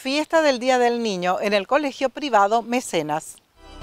fiesta del Día del Niño en el colegio privado Mecenas.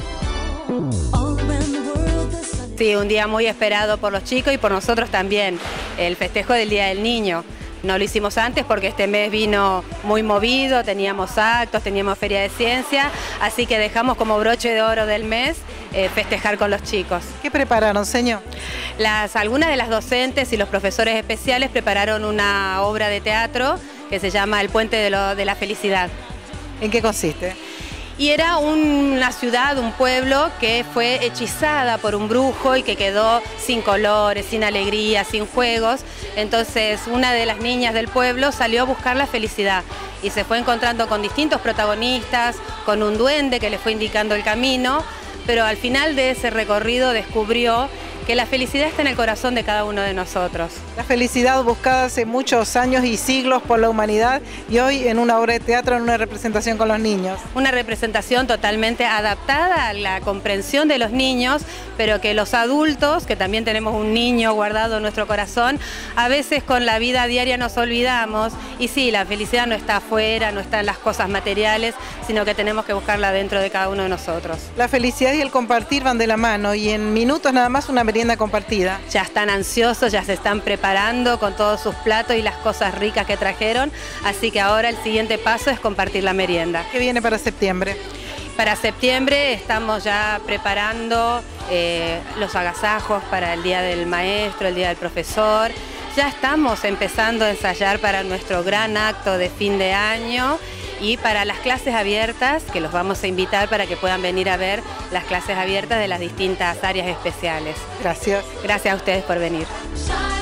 Sí, un día muy esperado por los chicos y por nosotros también, el festejo del Día del Niño. No lo hicimos antes porque este mes vino muy movido, teníamos actos, teníamos feria de ciencia, así que dejamos como broche de oro del mes festejar con los chicos. ¿Qué prepararon, señor? Algunas de las docentes y los profesores especiales prepararon una obra de teatro que se llama El Puente de la Felicidad. ¿En qué consiste? Y era una ciudad, un pueblo que fue hechizada por un brujo y que quedó sin colores, sin alegría, sin juegos. Entonces una de las niñas del pueblo salió a buscar la felicidad y se fue encontrando con distintos protagonistas, con un duende que le fue indicando el camino, pero al final de ese recorrido descubrió que la felicidad está en el corazón de cada uno de nosotros. La felicidad buscada hace muchos años y siglos por la humanidad y hoy en una obra de teatro, en una representación con los niños. Una representación totalmente adaptada a la comprensión de los niños, pero que los adultos, que también tenemos un niño guardado en nuestro corazón, a veces con la vida diaria nos olvidamos y sí, la felicidad no está afuera, no está en las cosas materiales, sino que tenemos que buscarla dentro de cada uno de nosotros. La felicidad y el compartir van de la mano y en minutos nada más una merienda compartida. Ya están ansiosos, ya se están preparando con todos sus platos y las cosas ricas que trajeron, así que ahora el siguiente paso es compartir la merienda. ¿Qué viene para septiembre? Para septiembre estamos ya preparando los agasajos para el Día del Maestro, el Día del Profesor. Ya estamos empezando a ensayar para nuestro gran acto de fin de año y para las clases abiertas, que los vamos a invitar para que puedan venir a ver las clases abiertas de las distintas áreas especiales. Gracias. Gracias a ustedes por venir.